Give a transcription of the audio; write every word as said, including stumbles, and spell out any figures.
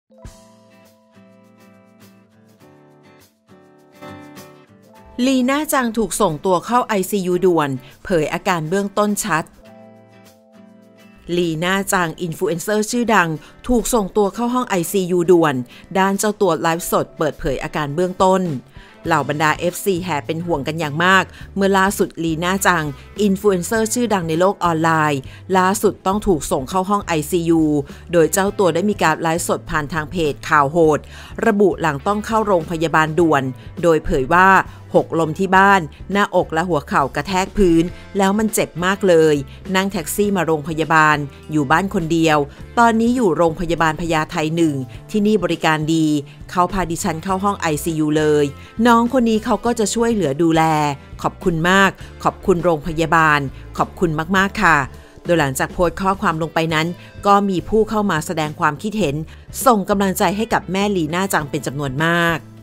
ลีน่าจังถูกส่งตัวเข้า ไอ ซี ยู ด่วนเผยอาการเบื้องต้นชัดลีน่าจังอินฟลูเอนเซอร์ชื่อดังถูกส่งตัวเข้าห้อง ไอ ซี ยู ด่วนด้านเจ้าตัวไลฟ์สดเปิดเผยอาการเบื้องต้นเหล่าบรรดา เอฟ ซี แห่เป็นห่วงกันอย่างมากเมื่อล่าสุดลีน่าจังอินฟลูเอนเซอร์ชื่อดังในโลกออนไลน์ล่าสุดต้องถูกส่งเข้าห้อง ไอ ซี ยู โดยเจ้าตัวได้มีการไลฟ์สดผ่านทางเพจข่าวโหดระบุหลังต้องเข้าโรงพยาบาลด่วนโดยเผยว่าหกล้มที่บ้านหน้าอกและหัวเข่ากระแทกพื้นแล้วมันเจ็บมากเลยนั่งแท็กซี่มาโรงพยาบาลอยู่บ้านคนเดียวตอนนี้อยู่โรงพยาบาลพญาไทหนึ่งที่นี่บริการดีเขาพาดิฉันเข้าห้อง ไอ ซี ยู เลยน้องคนนี้เขาก็จะช่วยเหลือดูแลขอบคุณมากขอบคุณโรงพยาบาลขอบคุณมากๆค่ะโดยหลังจากโพสต์ข้อความลงไปนั้นก็มีผู้เข้ามาแสดงความคิดเห็นส่งกำลังใจให้กับแม่ลีน่าจังเป็นจำนวนมาก